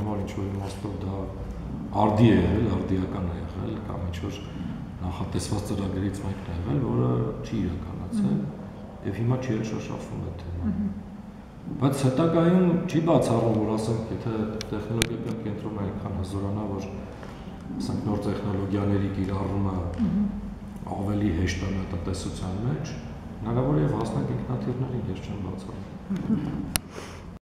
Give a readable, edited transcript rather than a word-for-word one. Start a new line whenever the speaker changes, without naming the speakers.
համար ինչ-որ իմաստով դա արդի է եղել, արդիական է եղել, կամ ինչ-որ նախատեսված ծրագրերից մեկն է եղել, որը չի իրականացել, եւ հիմա չի էլ շոշափվում այդ թեման։ Բայց հետագայում չի բացառում, որ ասենք, եթե տեխնոլոգիական կենտրոնը այնքան հզորանա, որ ասենք նոր տեխնոլոգիաների կիրառումը ավելի հեշտանա տնտեսության մեջ, հնարավոր է եւ հասնենք ինքնաթիռներին, ես չեմ բացառում։